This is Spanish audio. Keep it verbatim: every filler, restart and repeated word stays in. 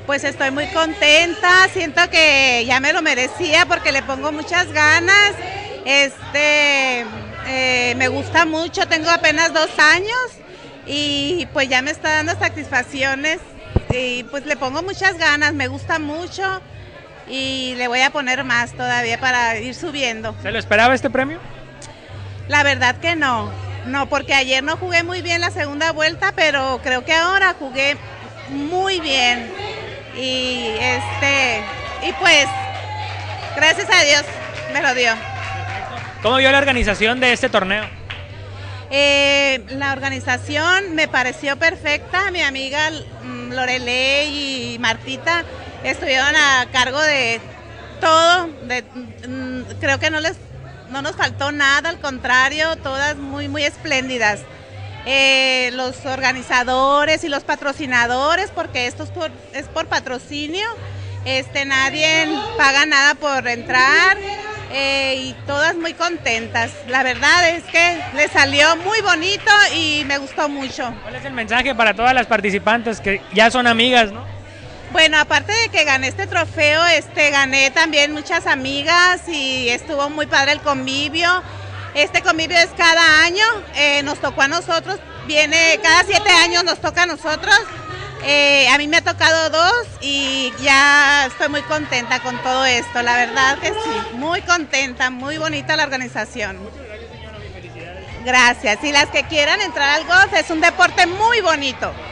Pues estoy muy contenta, siento que ya me lo merecía porque le pongo muchas ganas. Este, eh, me gusta mucho, tengo apenas dos años y pues ya me está dando satisfacciones y pues le pongo muchas ganas, me gusta mucho y le voy a poner más todavía para ir subiendo. ¿Se lo esperaba este premio? La verdad que no, no, porque ayer no jugué muy bien la segunda vuelta, pero creo que ahora jugué muy bien. Y este y pues gracias a Dios me lo dio. ¿Cómo vio la organización de este torneo? Eh, la organización me pareció perfecta. Mi amiga Lorelei y Martita estuvieron a cargo de todo. De, creo que no les no nos faltó nada, al contrario, todas muy muy espléndidas. Eh, los organizadores y los patrocinadores, porque esto es por, es por patrocinio, este, nadie paga nada por entrar eh, y todas muy contentas. La verdad es que le salió muy bonito y me gustó mucho. ¿Cuál es el mensaje para todas las participantes que ya son amigas, no? Bueno, aparte de que gané este trofeo, este, gané también muchas amigas y estuvo muy padre el convivio. Este convivio es cada año, eh, nos tocó a nosotros, viene cada siete años nos toca a nosotros, eh, a mí me ha tocado dos y ya estoy muy contenta con todo esto, la verdad que sí, muy contenta, muy bonita la organización. Muchas gracias, señora, felicidades. Gracias, y las que quieran entrar al golf es un deporte muy bonito.